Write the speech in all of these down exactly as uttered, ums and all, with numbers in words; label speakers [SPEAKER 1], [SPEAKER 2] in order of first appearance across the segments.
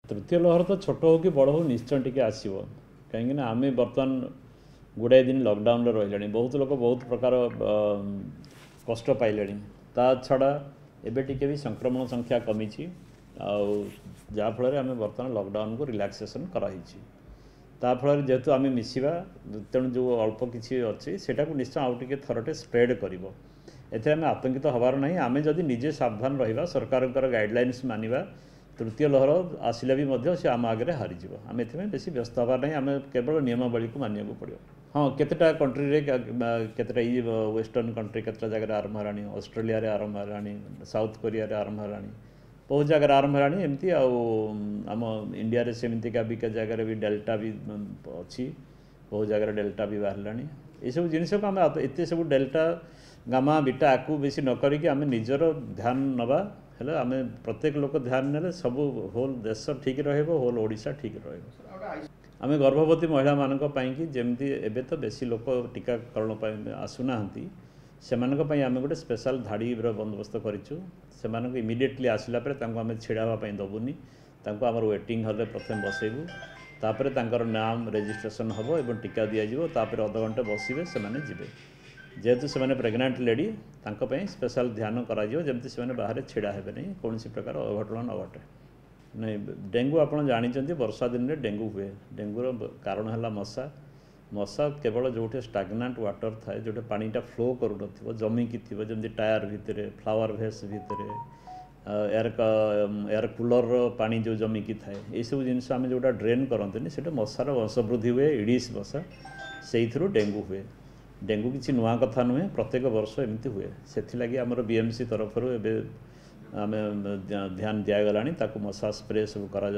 [SPEAKER 1] तृतीय लहर तो छोट हो कि बड़ हो निश्चय टी आसो कहीं आम बर्तमान गुड़ाए दिन लॉकडाउन रही बहुत लोग बहुत प्रकार कष्ट पाइले ता छड़ा एबे टिके भी संक्रमण संख्या कमी आफल आम बर्तमान लॉकडाउन को रिलैक्सेशन कराई ताफल जेहेतु आम मिसवा तेणु जो अल्प किसी अच्छी से निश्चय आउ टे थरटे स्प्रेड कर एम आतंकित हबार ना आम जदि निजे सावधान रहा सरकार गाइडलाइंस मानिबा तृतीय लहर आसिले भी से आम आगे हारीज आम ए बेसी व्यस्त हबार ना आम केवल नियमावली को मानिया पड़ो। हाँ केतेटा कंट्री केतेटा ये वेस्टर्न कंट्री केतेटा जगह आरंभ है ऑस्ट्रेलिया रे आरंभ है साउथ कोरिया रे आरंभ है बहुत जगह आरंभ है एमती आम इंडिया रे सेमती भी जगह भी डेल्टा भी अच्छी बहुत जगह डेल्टा भी बाहर ये सब जिनस को आम एत सब डेल्टा गामा बीटा आकु बेसी न करिक आम निजर ध्यान नवा हेले आम प्रत्येक लोक ध्यान ने सब होल देश ठीक रहिबो होल ओडिशा ठीक रहिबो। आम गर्भवती महिला मानक पई कि जेमती एबे तो बेसी लोक टीकाकरण पई आसुना से आम गोटे स्पेशल धाड़ी बंदोबस्त करूँ से इमिडिएटली आसला आम छिड़ावा दबुनी आम वेटिंग हॉल प्रथम बसैबू तापर तांकर नाम रेजिस्ट्रेशन हम और टीका दिज्व तापर अध घंटे बसवे से जी जेहेतु से प्रेग्नेंट लेडी तांको स्पेशल ध्यान करमती से बाहर छिड़ा हे नहीं कौन प्रकार अघटना न घटे नहीं। डेंगू आप जानते वर्षा दिन में डेंगू हुए डेंगूर कारण है मशा मशा केवल जो स्टाग्नांट वाटर थाए जो पानीटा फ्लो करूँ जमिकी थी जमी टायर भितर फ्लावर भेस भितर एयर एयर कूलर पानी जो जमिकी थाए ये सब जिनस आम जोटा ड्रेन करते से मशार वंशवृद्धि हुए इडिस मशा से डेंगू हुए। डेंगू किसी नुआ कथा नुहे प्रत्येक वर्ष एमती हुए से आमर बीएमसी तरफ आम ध्यान दिगला मशा स्प्रे सब करा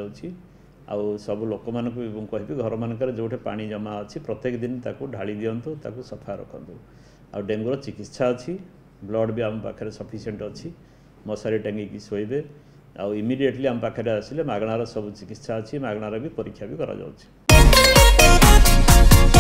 [SPEAKER 1] आउ सब लोक मानक कहि घर मानक जो पानी जमा अच्छी प्रत्येक दिन ताकू ढाली दिंतु ताकू सफा रखु आ डेंगूर चिकित्सा अच्छी ब्लड भी आम पाखे सफिसीयंट अच्छी मशारी टांगिकी शोबे आउ इमिडिएटली आम पाखे आसिले मागणार सब चिकित्सा अच्छी मागणार भी परीक्षा भी करा जाउछि।